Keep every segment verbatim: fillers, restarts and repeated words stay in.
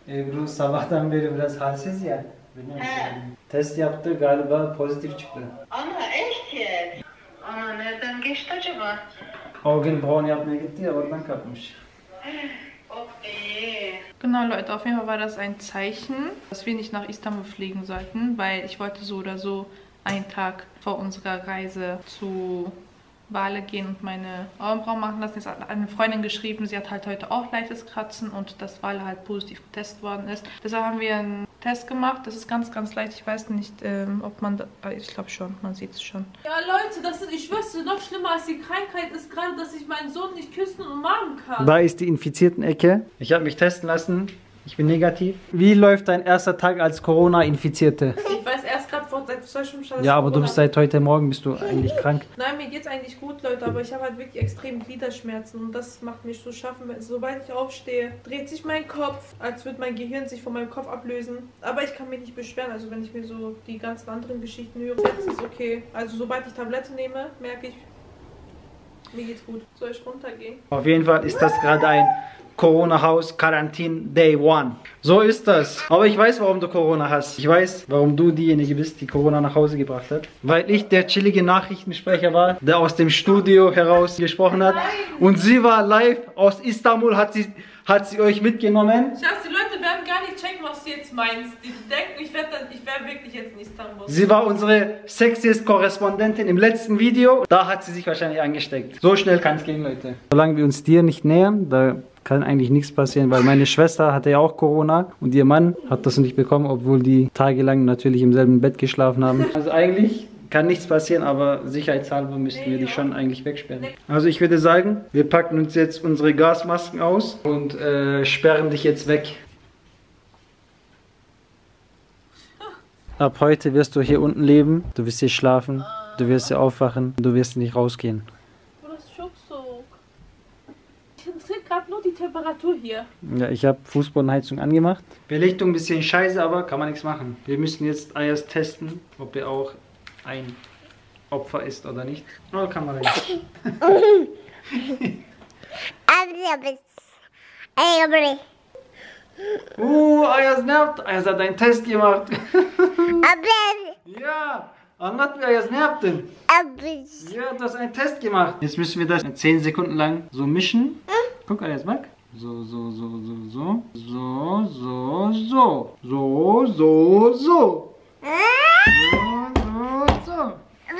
Ebru sabahtan beri biraz halsiz ya. Bilmiyorum. Test yaptı galiba pozitif çıktı. Ana echt? Ana nereden geçti acaba? O gün Braun yapmaya gitti ya oradan kapmış. Okay. Genau, Leute, auf jeden Fall war das ein Zeichen, dass wir nicht nach Istanbul fliegen sollten, weil ich wollte so oder so einen Tag vor unserer Reise zu Wale gehen und meine Augenbrauen machen lassen. Jetzt hat eine Freundin geschrieben, sie hat halt heute auch leichtes Kratzen und dass Wale halt positiv getestet worden ist. Deshalb haben wir einen Test gemacht. Das ist ganz, ganz leicht. Ich weiß nicht, ähm, ob man... Da, ich glaube schon, man sieht es schon. Ja, Leute, das ist, ich wüsste, noch schlimmer als die Krankheit ist gerade, dass ich meinen Sohn nicht küssen und umarmen kann. Da ist die Infizierten-Ecke. Ich habe mich testen lassen. Ich bin negativ. Wie läuft dein erster Tag als Corona-Infizierte? Ich weiß erst gerade vor seit zwei Stunden schon. Ja, aber du bist seit heute Morgen bist du eigentlich krank. Nein, mir geht's eigentlich gut, Leute, aber ich habe halt wirklich extrem Gliederschmerzen und das macht mich so schaffen. Sobald ich aufstehe, dreht sich mein Kopf, als würde mein Gehirn sich von meinem Kopf ablösen. Aber ich kann mich nicht beschweren, also wenn ich mir so die ganzen anderen Geschichten höre, jetzt ist okay. Also sobald ich Tablette nehme, merke ich, mir geht's gut. Soll ich runtergehen? Auf jeden Fall ist das gerade ein Corona-Haus, Quarantin Day One. So ist das. Aber ich weiß, warum du Corona hast. Ich weiß, warum du diejenige bist, die Corona nach Hause gebracht hat. Weil ich der chillige Nachrichtensprecher war, der aus dem Studio heraus gesprochen hat. Und sie war live aus Istanbul, hat sie, hat sie euch mitgenommen. Schatz, die Leute werden gar nicht checken, was du jetzt meinst. Die denken, ich wäre wär wirklich jetzt in Istanbul. Sie war unsere sexiest Korrespondentin im letzten Video. Da hat sie sich wahrscheinlich angesteckt. So schnell kann es gehen, Leute. Solange wir uns dir nicht nähern, da kann eigentlich nichts passieren, weil meine Schwester hatte ja auch Corona und ihr Mann hat das nicht bekommen, obwohl die tagelang natürlich im selben Bett geschlafen haben. Also eigentlich kann nichts passieren, aber sicherheitshalber müssten wir die schon eigentlich wegsperren. Also ich würde sagen, wir packen uns jetzt unsere Gasmasken aus und äh, sperren dich jetzt weg. Ab heute wirst du hier unten leben, du wirst hier schlafen, du wirst hier aufwachen, du wirst nicht rausgehen. Gerade nur die Temperatur hier. Ja, ich habe Fußbodenheizung angemacht. Belichtung ein bisschen scheiße, aber kann man nichts machen. Wir müssen jetzt erst testen, ob er auch ein Opfer ist oder nicht. Oh, kann man nicht. Uh, Ayaz nervt. Ayaz hat einen Test gemacht. Ja, anlat mir Ayaz, ne yaptın? Ja, du hast einen Test gemacht. Jetzt müssen wir das zehn Sekunden lang so mischen. Guck, Ayaz, mag. So, so, so, so, so. So, so, so. So, so, so. So, so, so.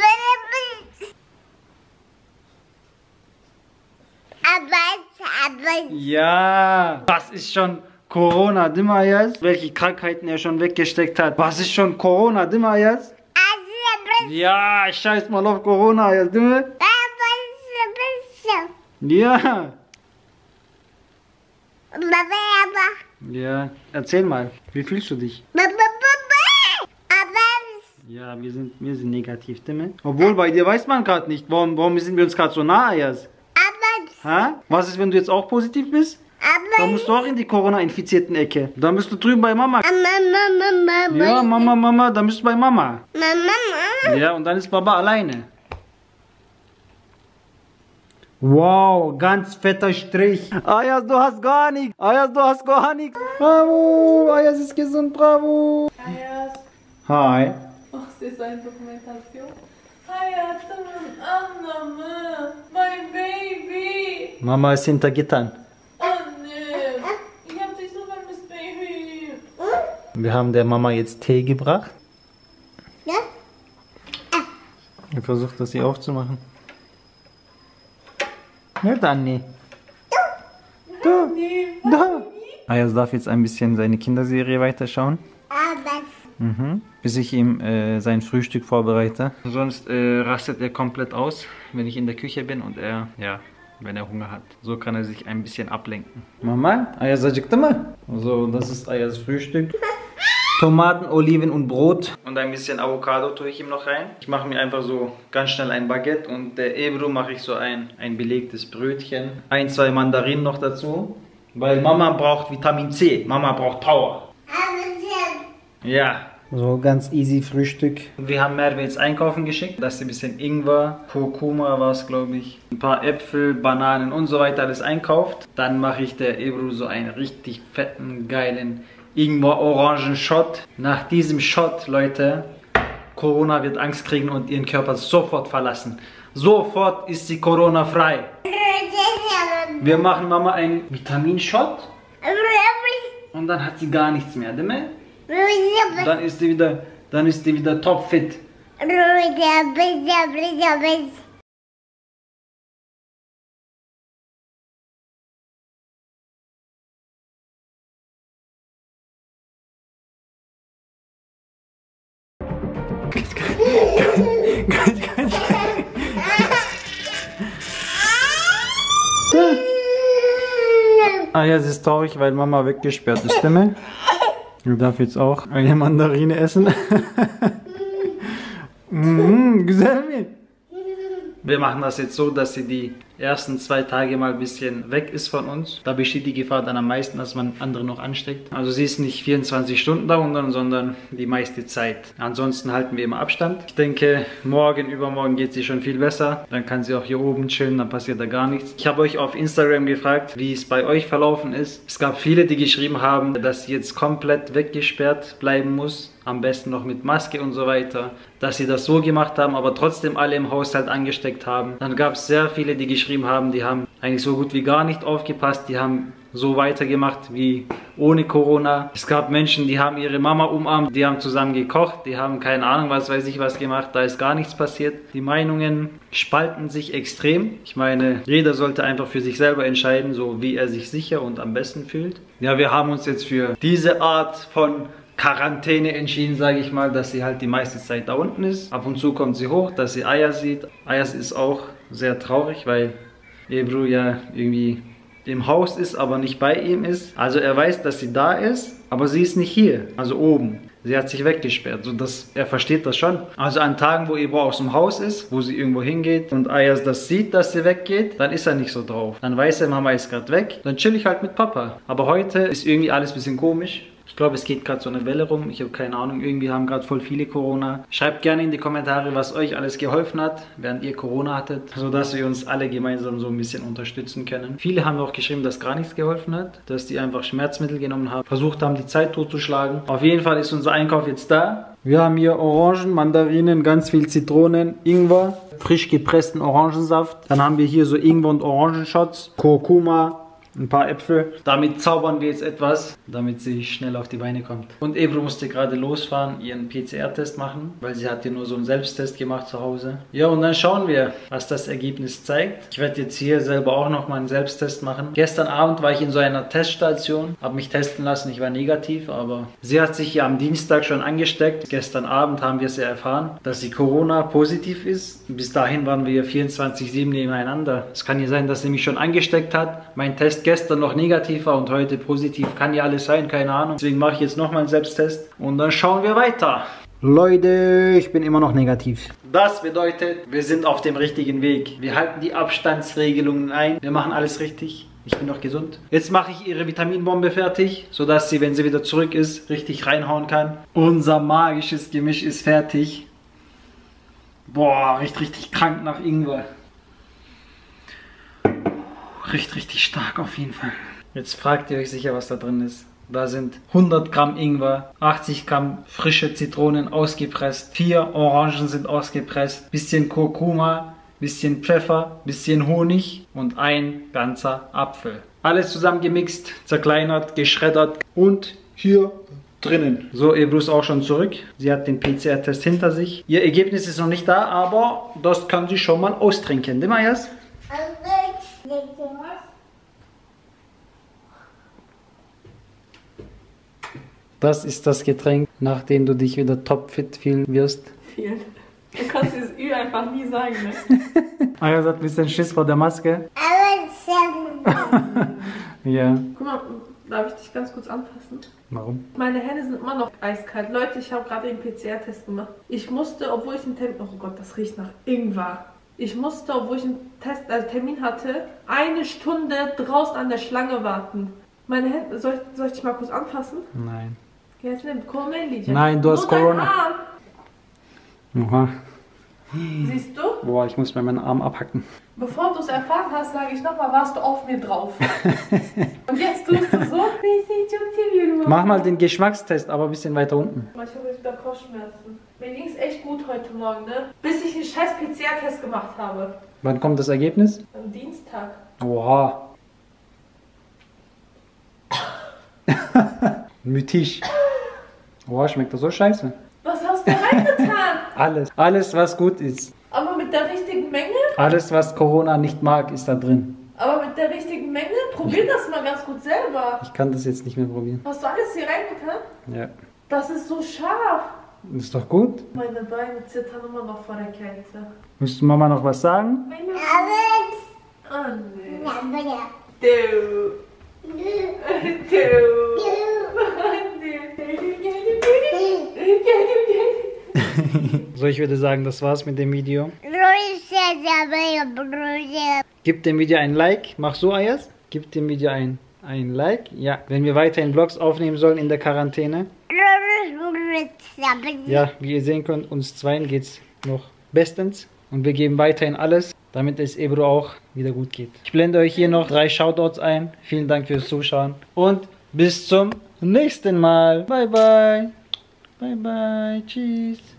Ja, das ist schon Corona, değil mi Ayaz? Welche Krankheiten er schon weggesteckt hat. Was ist schon Corona, değil mi Ayaz? Ja, scheiß mal auf Corona, Ayaz, değil mi? Ja. Ja, erzähl mal, wie fühlst du dich? Ja, wir sind, wir sind negativ, değil Obwohl, bei dir weiß man gerade nicht, warum, warum sind wir uns gerade so nah, Ayaz? Ha? Was ist, wenn du jetzt auch positiv bist? Dann musst du auch in die Corona-infizierten Ecke. Dann bist du drüben bei Mama. Ja, Mama, Mama, dann bist du bei Mama. Ja, und dann ist Baba alleine. Wow, ganz fetter Strich. Ayaz, du hast gar nichts. Ayaz, du hast gar nichts. Bravo, Ayaz ist gesund, bravo. Ayaz. Hi. Ach, es ist eine Dokumentation. Hayatım, Anname, mein Baby. Mama ist hinter Gittern. Anne, ich hab dich so vermisst, Baby. Wir haben der Mama jetzt Tee gebracht. Ja? Ich versuche das hier aufzumachen. Ja, Dani. Da. Da. Ayaz darf jetzt ein bisschen seine Kinderserie weiterschauen. Mhm. Bis ich ihm äh, sein Frühstück vorbereite. Sonst äh, rastet er komplett aus, wenn ich in der Küche bin und er, ja, wenn er Hunger hat. So kann er sich ein bisschen ablenken. Mama, Ayaz acıktı mı? So, das ist Ayaz Frühstück. Tomaten, Oliven und Brot. Und ein bisschen Avocado tue ich ihm noch rein. Ich mache mir einfach so ganz schnell ein Baguette und der Ebru mache ich so ein, ein belegtes Brötchen. Ein, zwei Mandarinen noch dazu. Weil Mama braucht Vitamin C. Mama braucht Power. Ja. So ganz easy Frühstück. Wir haben Merve jetzt einkaufen geschickt. Da ist ein bisschen Ingwer, Kurkuma war es, glaube ich. Ein paar Äpfel, Bananen und so weiter alles einkauft. Dann mache ich der Ebru so einen richtig fetten, geilen Ingwer-Orangen-Shot. Nach diesem Shot, Leute, Corona wird Angst kriegen und ihren Körper sofort verlassen. Sofort ist sie Corona-frei. Wir machen Mama einen Vitaminshot. Und dann hat sie gar nichts mehr, nicht? Dann ist sie wieder, dann ist sie wieder topfit. Ah ja, sie ist traurig, weil Mama weggesperrt ist, stimme? Du darfst jetzt auch eine Mandarine essen. Mmh, güzel mi? Wir machen das jetzt so, dass sie die ersten zwei Tage mal ein bisschen weg ist von uns. Da besteht die Gefahr dann am meisten, dass man andere noch ansteckt. Also sie ist nicht vierundzwanzig Stunden da unten, sondern die meiste Zeit. Ansonsten halten wir immer Abstand. Ich denke, morgen, übermorgen geht sie schon viel besser. Dann kann sie auch hier oben chillen, dann passiert da gar nichts. Ich habe euch auf Instagram gefragt, wie es bei euch verlaufen ist. Es gab viele, die geschrieben haben, dass sie jetzt komplett weggesperrt bleiben muss. Am besten noch mit Maske und so weiter. Dass sie das so gemacht haben, aber trotzdem alle im Haushalt angesteckt haben. Dann gab es sehr viele, die geschrieben haben, die haben eigentlich so gut wie gar nicht aufgepasst. Die haben so weitergemacht wie ohne Corona. Es gab Menschen, die haben ihre Mama umarmt, die haben zusammen gekocht, die haben keine Ahnung, was weiß ich was gemacht. Da ist gar nichts passiert. Die Meinungen spalten sich extrem. Ich meine, jeder sollte einfach für sich selber entscheiden, so wie er sich sicher und am besten fühlt. Ja, wir haben uns jetzt für diese Art von Quarantäne entschieden, sage ich mal, dass sie halt die meiste Zeit da unten ist. Ab und zu kommt sie hoch, dass sie Ayaz sieht. Ayaz ist auch sehr traurig, weil Ebru ja irgendwie im Haus ist, aber nicht bei ihm ist. Also er weiß, dass sie da ist, aber sie ist nicht hier, also oben. Sie hat sich weggesperrt, sodass er versteht das schon. Also an Tagen, wo Ebru aus dem Haus ist, wo sie irgendwo hingeht und Ayaz das sieht, dass sie weggeht, dann ist er nicht so drauf. Dann weiß er, Mama ist gerade weg, dann chill ich halt mit Papa. Aber heute ist irgendwie alles ein bisschen komisch. Ich glaube, es geht gerade so eine Welle rum. Ich habe keine Ahnung, irgendwie haben gerade voll viele Corona. Schreibt gerne in die Kommentare, was euch alles geholfen hat, während ihr Corona hattet, sodass wir uns alle gemeinsam so ein bisschen unterstützen können. Viele haben auch geschrieben, dass gar nichts geholfen hat, dass die einfach Schmerzmittel genommen haben, versucht haben, die Zeit totzuschlagen. Auf jeden Fall ist unser Einkauf jetzt da. Wir haben hier Orangen, Mandarinen, ganz viel Zitronen, Ingwer, frisch gepressten Orangensaft. Dann haben wir hier so Ingwer- und Orangenshots, Kurkuma, ein paar Äpfel. Damit zaubern wir jetzt etwas, damit sie schnell auf die Beine kommt. Und Ebru musste gerade losfahren, ihren P C R-Test machen, weil sie hat hier nur so einen Selbsttest gemacht zu Hause. Ja, und dann schauen wir, was das Ergebnis zeigt. Ich werde jetzt hier selber auch noch mal einen Selbsttest machen. Gestern Abend war ich in so einer Teststation, habe mich testen lassen, ich war negativ, aber sie hat sich ja am Dienstag schon angesteckt. Gestern Abend haben wir es ja erfahren, dass sie Corona positiv ist. Bis dahin waren wir vierundzwanzig sieben nebeneinander. Es kann ja sein, dass sie mich schon angesteckt hat. Mein Test gestern noch negativ war und heute positiv. Kann ja alles sein, keine Ahnung. Deswegen mache ich jetzt nochmal einen Selbsttest und dann schauen wir weiter. Leute, ich bin immer noch negativ. Das bedeutet, wir sind auf dem richtigen Weg. Wir halten die Abstandsregelungen ein. Wir machen alles richtig. Ich bin noch gesund. Jetzt mache ich ihre Vitaminbombe fertig, sodass sie, wenn sie wieder zurück ist, richtig reinhauen kann. Unser magisches Gemisch ist fertig. Boah, riecht richtig krank nach Ingwer. Riecht richtig stark auf jeden Fall. Jetzt fragt ihr euch sicher, was da drin ist. Da sind hundert Gramm Ingwer, achtzig Gramm frische Zitronen ausgepresst, vier Orangen sind ausgepresst, bisschen Kurkuma, bisschen Pfeffer, bisschen Honig und ein ganzer Apfel. Alles zusammen gemixt, zerkleinert, geschreddert und hier drinnen. So, Ebru ist auch schon zurück. Sie hat den P C R-Test hinter sich. Ihr Ergebnis ist noch nicht da, aber das kann sie schon mal austrinken. Dem Ayaz? Das ist das Getränk, nachdem du dich wieder topfit fühlen wirst. Vielen. Du kannst dieses Ü einfach nie sagen, ne? Ayaz hat ein bisschen Schiss vor der Maske. Ja. Guck mal, darf ich dich ganz kurz anfassen? Warum? Meine Hände sind immer noch eiskalt. Leute, ich habe gerade den P C R-Test gemacht. Ich musste, obwohl ich einen Termin... Oh Gott, das riecht nach Ingwer. Ich musste, obwohl ich einen Test, also Termin hatte, eine Stunde draußen an der Schlange warten. Meine Hände... Soll ich, soll ich dich mal kurz anfassen? Nein. Jetzt nimm Corona. Nein, du hast Corona. Oha. Siehst du? Boah, ich muss mir meinen Arm abhacken. Bevor du es erfahren hast, sage ich nochmal, warst du auf mir drauf. Und jetzt tust du so. Mach mal den Geschmackstest, aber ein bisschen weiter unten. Ich habe jetzt wieder Kopfschmerzen. Mir ging es echt gut heute Morgen, ne? Bis ich einen scheiß P C R-Test gemacht habe. Wann kommt das Ergebnis? Am Dienstag. Oha. Mythisch. Boah, schmeckt das so scheiße. Was hast du reingetan? Alles. Alles, was gut ist. Aber mit der richtigen Menge? Alles, was Corona nicht mag, ist da drin. Aber mit der richtigen Menge? Probier das mal ganz gut selber. Ich kann das jetzt nicht mehr probieren. Hast du alles hier reingetan? Ja. Das ist so scharf. Ist doch gut. Meine Beine zittern immer noch vor der Kälte. Müsste Mama noch was sagen? Oh nee. Du. Du. So, ich würde sagen, das war's mit dem Video. Gib dem Video ein Like. Mach so, Ayas. Gib dem Video ein, ein Like. Ja, wenn wir weiterhin Vlogs aufnehmen sollen in der Quarantäne. Ja, wie ihr sehen könnt, uns zweien geht's noch bestens. Und wir geben weiterhin alles, damit es Ebru auch wieder gut geht. Ich blende euch hier noch drei Shoutouts ein. Vielen Dank fürs Zuschauen. Und bis zum nächsten Mal. Bye, bye. Bye, bye. Tschüss.